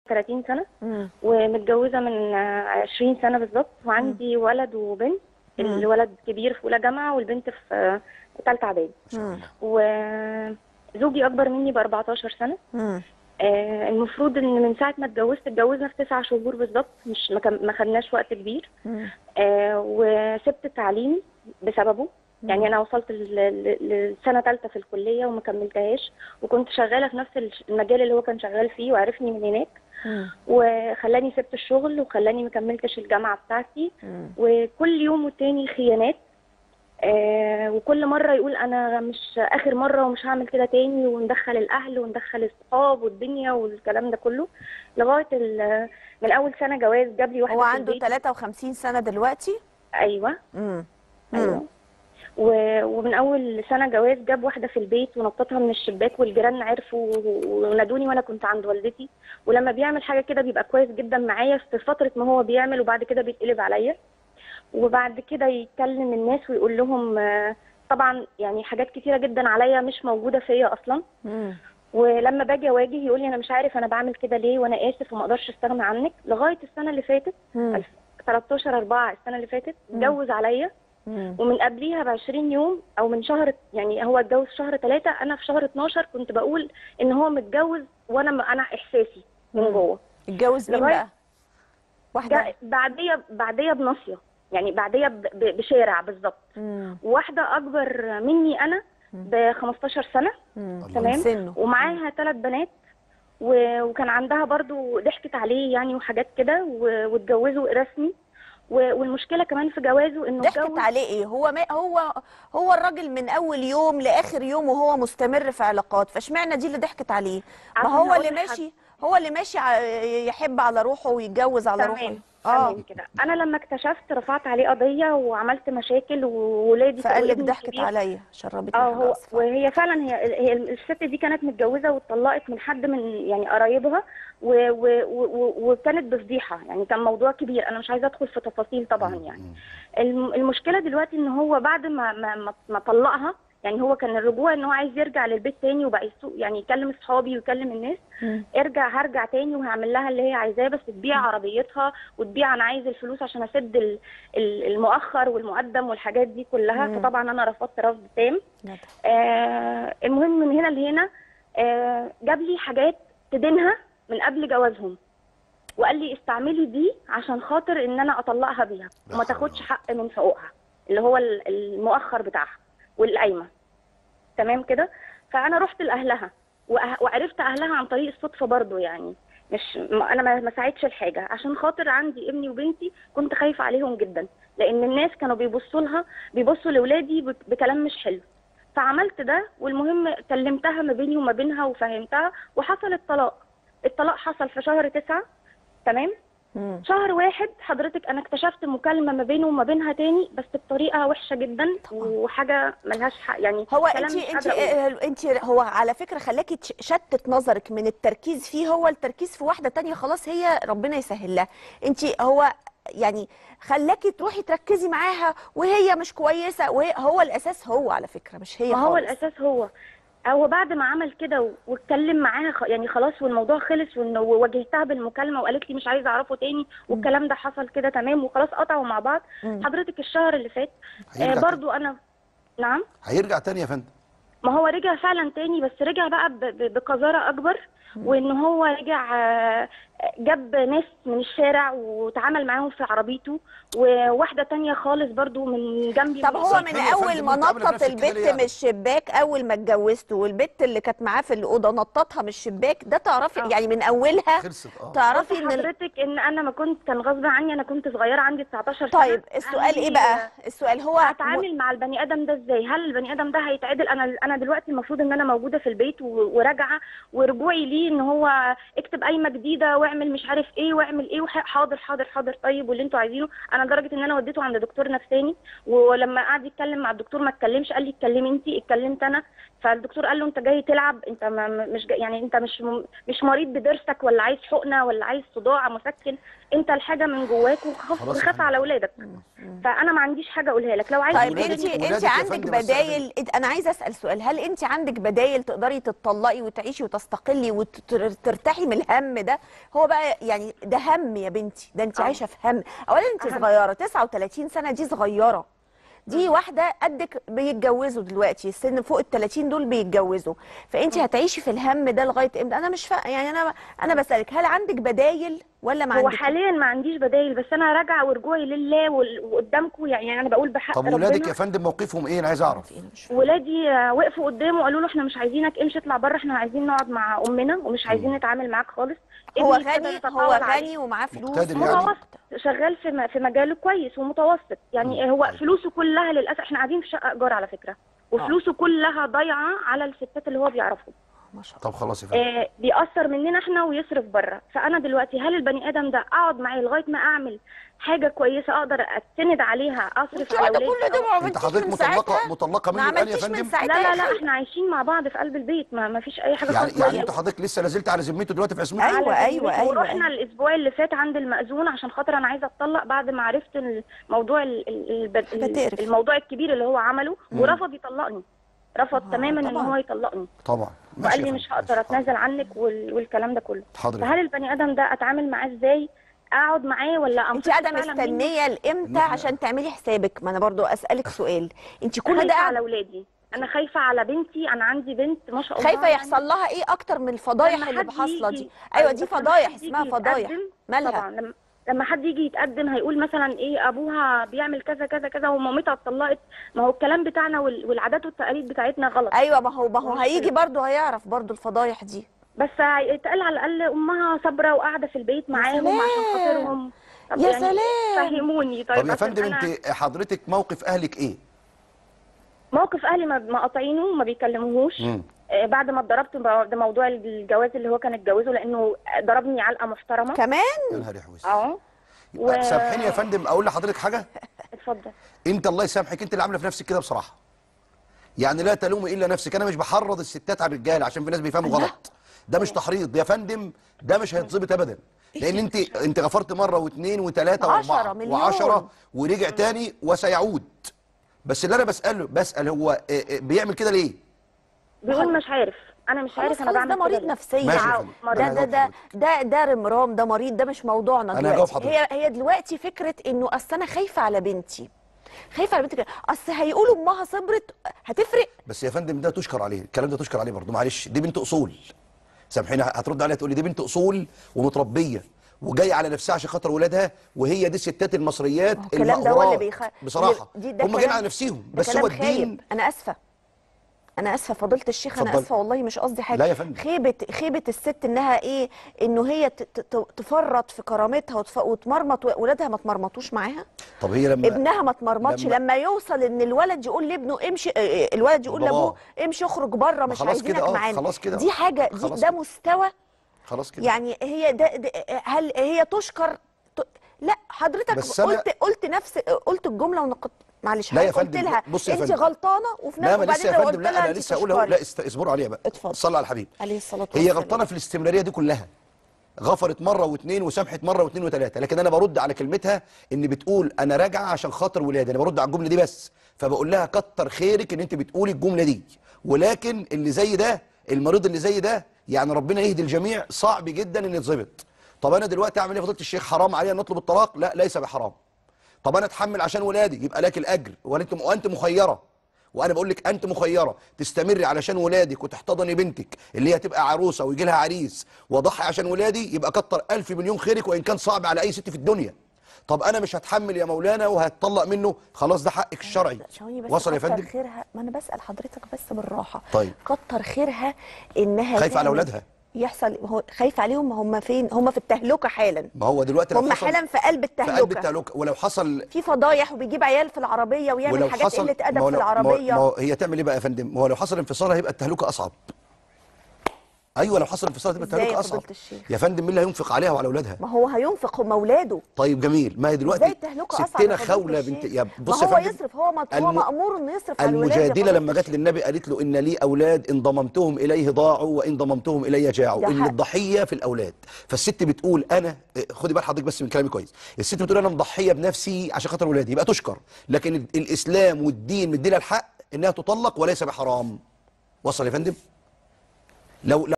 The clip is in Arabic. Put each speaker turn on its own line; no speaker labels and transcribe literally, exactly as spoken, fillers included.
ثلاثين سنة
مم.
ومتجوزة من عشرين سنة بالظبط، وعندي ولد وبنت.
مم.
الولد كبير في أولى جامعة والبنت في ثالثة إعدادي.
مم.
وزوجي أكبر مني ب أربعتاشر سنة.
مم.
آه المفروض إن من ساعة ما اتجوزت اتجوزنا في تسع شهور بالظبط، مش ما كان- ما خدناش وقت كبير.
مم.
آه وسبت تعليمي بسببه.
مم.
يعني أنا وصلت ل- ل- لسنة ثالثة في الكلية وما كملتهاش، وكنت شغالة في نفس المجال اللي هو كان شغال فيه وعرفني من هناك،
مم.
وخلاني سبت الشغل وخلاني ما كملتش الجامعه بتاعتي.
مم.
وكل يوم والتاني خيانات. آه وكل مره يقول انا مش اخر مره ومش هعمل كده تاني، وندخل الاهل وندخل الصحاب والدنيا والكلام ده كله لغايه ال- من اول سنه جواز جاب لي واحده
هو
في
عنده
البيت.
ثلاثة وخمسين سنة دلوقتي؟
ايوه.
امم
ايوه. و- ومن اول سنه جواز جاب واحده في البيت ونطتها من الشباك، والجيران عرفوا ونادوني وانا كنت عند والدتي. ولما بيعمل حاجه كده بيبقى كويس جدا معايا في فتره ما هو بيعمل، وبعد كده بيتقلب عليا، وبعد كده يكلم الناس ويقول لهم آه، طبعا يعني حاجات كتيره جدا عليا مش موجوده فيا اصلا.
امم
ولما باجي اواجه يقول لي انا مش عارف انا بعمل كده ليه، وانا اسف وما اقدرش استغنى عنك. لغايه السنه اللي فاتت
مم.
تلتاشر أربعة السنه اللي فاتت
مم.
اتجوز عليا.
مم.
ومن قبليها ب عشرين يوم او من شهر، يعني هو اتجوز في شهر ثلاثة، انا في شهر اتناشر كنت بقول ان هو متجوز، وانا انا احساسي من
مم.
جوه.
اتجوز مين
لغايه
بقى؟ واحدة؟
جا- بعديه بعديه بناصيه، يعني بعديه ب- ب- بشارع بالظبط.
امم
واحده اكبر مني انا ب خمستاشر سنه.
امم
تمام.
سنه.
ومعاها ثلاث بنات، و- وكان عندها برضو ضحكت عليه يعني وحاجات كده، و- واتجوزوا رسمي. و- والمشكله كمان في جوازه انه
ضحكت
اتجوز.
عليه ايه؟ هو ما هو هو الراجل من اول يوم لاخر يوم وهو مستمر في علاقات، فاشمعنى دي اللي ضحكت عليه؟ ما
عشان
هو
هقول
اللي
لحد.
ماشي، هو اللي ماشي ع- يحب على روحه ويتجوز على روحه.
تمام.
اه
تمام كده. انا لما اكتشفت رفعت عليه قضيه وعملت مشاكل، وولادي
فقال لك
وابني
ضحكت
الكبير.
عليا، شربتني
اه
حاجه
هو
اصفر.
وهي فعلا هي هي الست دي كانت متجوزه واتطلقت من حد من يعني قرايبها، و- و- و- وكانت بفضيحه، يعني كان موضوع كبير، انا مش عايزه ادخل في تفاصيل طبعا. يعني الم- المشكله دلوقتي ان هو بعد ما ما ما ما طلقها، يعني هو كان الرجوع ان هو عايز يرجع للبيت تاني، وبقى يسوق يعني يكلم اصحابي ويكلم الناس.
مم.
ارجع هرجع تاني وهعمل لها اللي هي عايزاه، بس تبيع عربيتها وتبيع انا عايز الفلوس عشان اسد ال- ال- المؤخر والمقدم والحاجات دي كلها.
مم.
فطبعا انا رفضت رفض تام.
ندى.
آه المهم من هنا لهنا آه جاب لي حاجات تدينها من قبل جوازهم، وقال لي استعملي دي عشان خاطر ان انا اطلقها بيها وما تاخدش حق من حقوقها اللي هو ال- المؤخر بتاعها والقايمه. تمام كده. فانا رحت لاهلها، وأه- وعرفت اهلها عن طريق الصدفه برضو، يعني مش م- انا ما ما ساعدتش الحاجه عشان خاطر عندي ابني وبنتي، كنت خايفه عليهم جدا، لان الناس كانوا بيبصوا لها بيبصوا لاولادي بك- بكلام مش حلو. فعملت ده، والمهم كلمتها ما بيني وما بينها وفهمتها، وحصل الطلاق. الطلاق حصل في شهر تسعة. تمام.
مم.
شهر واحد حضرتك انا اكتشفت مكالمه ما بينه وما بينها تاني، بس بطريقه وحشه جدا وحاجه ملهاش حق، يعني
هو
كلام
انت
مش
انت
قادره اقوله.
انت هو على فكره خلاكي تش- شتت نظرك من التركيز فيه، هو التركيز في واحده تانية خلاص، هي ربنا يسهل لها. انت هو يعني خلاكي تروحي تركزي معاها وهي مش كويسه، وهي هو الاساس، هو على فكره مش هي
ما هو
خالص.
الاساس هو هو بعد ما عمل كده و- واتكلم معاها، خ- يعني خلاص والموضوع خلص، وإنه- وواجهتها بالمكالمه وقالت لي مش عايزه اعرفه تاني، والكلام ده حصل كده تمام وخلاص قطعوا مع بعض.
مم.
حضرتك الشهر اللي فات آه
هيرجع تاني.
برضو انا. نعم.
هيرجع تاني يا فندم.
ما هو رجع فعلا تاني، بس رجع بقى ب- ب- بقذارة أكبر، وإن هو رجع آه، جاب ناس من الشارع وتعامل معاهم في عربيته، وواحدة تانية خالص برضو من جنبي.
طب
من
هو
طب
من
حلو يا
اول
فندم،
ما
وانت عاملة في
نطط
نفسك كده
البت
ليه
من
يعني؟
الشباك اول ما اتجوزته، والبت اللي كانت معاه في الاوضه نططها من الشباك، ده تعرفي
آه.
يعني من اولها
خلصت اه
تعرفي
بصي
ان ال...
حضرتك ان انا ما كنت كان غصب عني، انا كنت صغيره عندي تسعتاشر سنه.
طيب السؤال ايه
أهلي،
بقى؟ السؤال هو م...
هتعامل مع البني ادم ده ازاي؟ هل البني ادم ده هيتعدل؟ انا انا دلوقتي المفروض ان انا موجوده في البيت و- وراجعه، ورجوعي ليه ان هو اكتب قايمه جديده واعمل مش عارف ايه واعمل ايه وح- حاضر حاضر حاضر طيب واللي انتوا عايزينه. انا لدرجه ان انا وديته عند دكتور نفساني، ولما قعد يتكلم مع الدكتور ما اتكلمش، قال لي اتكلمي انت. اتكلمت انا، فالدكتور قال له انت جاي تلعب، انت ما مش جاي يعني انت مش م- مش مريض بضرسك ولا عايز حقنه ولا عايز صداع مسكن، انت الحاجه من جواك وخاف
خلاص يا
وخاف
فندم.
على اولادك. فانا ما عنديش حاجه اقولها لك، لو عايز
طيب
ولادك-
انت
تقولي-
انت
ولادك يا
عندك
فندم بس يا
بدايل، انا عايزه اسال سؤال، هل انت عندك بدايل تقدري تتطلقي وتعيشي وتستقلي وترتاحي من الهم ده؟ هو بقى يعني ده هم يا بنتي، ده انت
اه.
عايشه في هم. اولا انت
أهم.
صغيره، تسعة وتلاتين سنه دي صغيره، دي واحده قدك بيتجوزوا دلوقتي، السن فوق ال تلاتين دول بيتجوزوا، فانت هتعيشي في الهم ده لغايه امتى؟ انا مش فا... يعني انا انا بسالك هل عندك بدايل ولا ما
هو
عندك؟
حاليا ما عنديش بدايل، بس انا راجعه ورجوعي لله وال- وقدامكم، يعني انا بقول بحق
طب ولادك
ربنا.
يا فندم موقفهم ايه؟ انا عايز اعرف.
ولادي آه، وقفوا قدامه وقالوا له احنا مش عايزينك، امشي اطلع بره، احنا عايزين نقعد مع امنا ومش عايزين نتعامل معاك خالص.
هو
ابني ابتدى
غني،
يتطاول
هو
عليه.
غني ومعاه فلوس
مقتدر يعني؟
متوسط، شغال في م- في مجاله كويس ومتوسط، يعني هو فلوسه كلها للاسف، احنا قاعدين في شقه ايجار على فكره، وفلوسه كلها ضايعه على الستات اللي هو بيعرفهم.
ما شاء
طب خلاص يا فندم.
آه بيأثر مننا احنا ويصرف بره. فانا دلوقتي هل البني ادم ده اقعد معاه لغايه ما اعمل حاجه كويسه اقدر استند عليها اصرف
انت
على
قاعده
اولادي؟
كل ده ما
انت
عملتيش
حضرتك
من
مطلقه
ساعتها؟
مطلقه
ما
منه الان يا
عملتيش من
فندم؟
ساعتها
لا لا
يا
لا
خالد.
احنا عايشين مع بعض في قلب البيت، ما, ما فيش اي حاجه
يعني
خالص.
يعني انت حضرتك لسه لازلت على ذمته دلوقتي في عصمته؟
أيوة،
على
أيوة،
ذمته.
أيوة،
ورحنا
أيوة.
الاسبوع اللي فات عند المأذون عشان خاطر انا عايزه اتطلق بعد ما عرفت الموضوع ال- ال- ال-
حاجة تقرف.
الموضوع الكبير اللي هو عمله، ورفض يطلقني، رفض
آه،
تماما ان
طبعاً.
هو يطلقني،
طبعا. ماشي
وقال
يا
لي
فندم،
مش هقدر
ماشي.
اتنازل عنك وال- والكلام ده كله.
حاضر يا
فهل
فندم.
البني ادم ده اتعامل معاه ازاي؟ اقعد معاه ولا
انت
انفصل
قاعده
فعلا منه؟
مستنيه لامتى عشان تعملي حسابك؟ ما انا برضو اسالك سؤال، انت كل ده
خايفه على
قاعده
اولادي، انا خايفه على بنتي، انا عندي بنت ما شاء الله.
خايفه
يعني
يحصل لها ايه اكتر من الفضايح
لما
اللي
حد
حاصله
يجي-
دي؟ ايوه دي
بس لما
فضايح،
حد يجي
اسمها فضايح.
يتقدم-
مالها؟
طبعا لما لما حد يجي يتقدم هيقول مثلا ايه ابوها بيعمل كذا كذا كذا ومامتها اتطلقت، ما هو الكلام بتاعنا وال- والعادات والتقاليد بتاعتنا غلط.
ايوه ما هو ما هو
ومش
هيجي
حلو.
برضو هيعرف برضو الفضايح دي.
بس هيتقال على الاقل امها صابره وقاعده في البيت معاهم عشان
سلام.
خاطرهم. طب
يا
يعني
سلام.
فهموني طيب.
طب يا
عشان
فندم
أنا
انت حضرتك موقف اهلك ايه؟
موقف اهلي ما مقاطعينه وما بيكلموهوش.
مم.
آه، بعد ما اتضربت بعد موضوع الجواز اللي هو كان اتجوزه، لانه ضربني علقه محترمه.
كمان؟
يا نهار يحوس.
اه.
يبقى سامحيني يا فندم اقول لحضرتك حاجه.
اتفضل.
انت الله يسامحك انت اللي عامله في نفسك كده بصراحه. يعني لا تلومي الا نفسك، انا مش بحرض الستات على الرجاله عشان في ناس بيفهموا غلط. ده مش تحريض يا فندم، ده مش هيتظبط ابدا. لان انت انت غفرت مره واثنين وثلاثه
عشرة
واربعه
مليون.
وعشرة ورجع تاني وسيعود. بس اللي انا بساله بسال هو اه، اه، بيعمل كده ليه؟
بيقول مش عارف، انا مش
خلاص
عارف انا
خلاص
بعمل
ده
كده
مريض
ليه.
نفسيا.
ماشي يا
عاو-
فندم.
مريض.
ده
أنا
ده
هجاوب
ده
حضرتك.
ده ده رمرام، ده مريض، ده مش موضوعنا
أنا هجاوب
دلوقتي.
حضرتك.
هي هي دلوقتي فكره انه اصل انا خايفه على بنتي، خايفه على بنتي كده. اصل هيقولوا امها صبرت، هتفرق؟
بس يا فندم ده تشكر عليه، الكلام ده تشكر عليه برضه، معلش دي بنت اصول. سامحيني هترد عليها تقول لي دي بنت اصول ومتربيه وجايه على نفسها عشان خاطر ولادها، وهي دي الستات المصريات
الكلام ده هو اللي بيخ...
بصراحه
دي ده
هم جايين
كلام-
على نفسهم.
ده
بس
كلام
هو الدين
خايب. انا اسفه، انا اسفه فضيله الشيخ، انا
اتفضلي.
اسفه والله مش قصدي حاجه.
لا يا فندم.
خيبه خيبه الست انها ايه، انه هي ت- ت- تفرط في كرامتها وتف... وتمرمط ولادها ما تمرمطوش معاها.
طب هي لما
ابنها ما تمرمطش
لما-
لما, لما يوصل ان الولد يقول لابنه امشي، اه، الولد يقول
باباه.
لابوه امشي اخرج بره
ما
مش
خلاص كده،
عايزينك
اه،
معانا.
خلاص كده،
دي
اه.
حاجه، دي
خلاص
ده
كده.
مستوى.
خلاص كده.
يعني هي ده, ده هل هي تشكر ت... لا حضرتك
بس أنا-
قلت قلت نفس قلت الجمله ونقطت. معلش
لا يا
قلت
فندم،
لها
بص يا
انت
فندم.
غلطانه، وفي
لا
نفس
ما لسه
وبعدين
يا
لو
فندم،
قلت
لا
لها
انا
انت
لسه هقول اهو،
تشكري.
لا است- اصبروا عليها بقى.
اتفضل.
صلى على الحبيب.
عليه الصلاه
هي
والسلام.
غلطانه في الاستمراريه دي كلها. غفرت مره واثنين وسامحت مره واثنين وثلاثه، لكن انا برد على كلمتها ان بتقول انا راجعه عشان خاطر ولادي، انا برد على الجمله دي بس. فبقول لها كتر خيرك ان انت بتقولي الجمله دي، ولكن اللي زي ده، المريض اللي زي ده، يعني ربنا يهدي الجميع، صعب جدا ان يتظبط. طب انا دلوقتي اعمل ايه يا فضيله الشيخ؟ حرام عليا ان اطلب الطلاق؟ لا ليس بحرام. طب انا اتحمل عشان ولادي، يبقى لك الاجر، وانت وانت مخيره. وانا بقول لك انت مخيره تستمري علشان ولادك وتحتضني بنتك اللي هي تبقى عروسه ويجي لها عريس، واضحي عشان ولادي، يبقى كتر الف مليون خيرك، وان كان صعب على اي ست في الدنيا. طب انا مش هتحمل يا مولانا وهتطلق منه، خلاص ده حقك الشرعي.
ثواني بس،
وصل يا
كتر
فندم؟
خيرها، ما انا بسال حضرتك بس بالراحه.
طيب.
كتر خيرها انها
خايفة على
تعمل-
أولادها.
يحصل، هو خايف عليهم. هم فين؟ هم في التهلكه حالا.
ما هو دلوقتي لو
هم
حصل
حالا في قلب
في
التهلكه،
قلب التهلكه، ولو حصل
في فضايح وبيجيب عيال في العربيه ويعمل
ولو
حاجات
حصل
قله ادب
ما هو
في
لو- ما هو-
العربيه.
ما هو هي تعمل ايه بقى يا فندم؟ ما هو لو حصل انفصال هيبقى التهلكه اصعب. ايوه لو حصل انفصال هتبقى
ازاي
التهلكه
يا
اصعب.
فضيلة الشيخ؟
يا فندم مين اللي هينفق عليها وعلى اولادها؟
ما هو هينفق، هم اولاده.
طيب جميل، ما هي دلوقتي
ازاي التهلكه اصعب
ستنا
يا فضيلة
خوله
الشيخ؟
بنت يا
ما
بص يا
هو
فندم،
يصرف، هو مط- هو
الم...
مامور انه يصرف على الولاد يا
المجادله
فضيلة
لما جت
الشيخ.
للنبي قالت له ان لي اولاد ان ضممتهم اليه ضاعوا وان ضممتهم الي جاعوا،
ده
ان
حق.
الضحيه في الاولاد. فالست بتقول انا، خدي بال حضرتك بس من كلامي كويس، الست بتقول انا مضحيه بنفسي عشان خاطر ولادي، يبقى تشكر، لكن ال- الاسلام والدين مديلها الحق انها تطلق وليس بحرام. وصل يا فندم؟ لو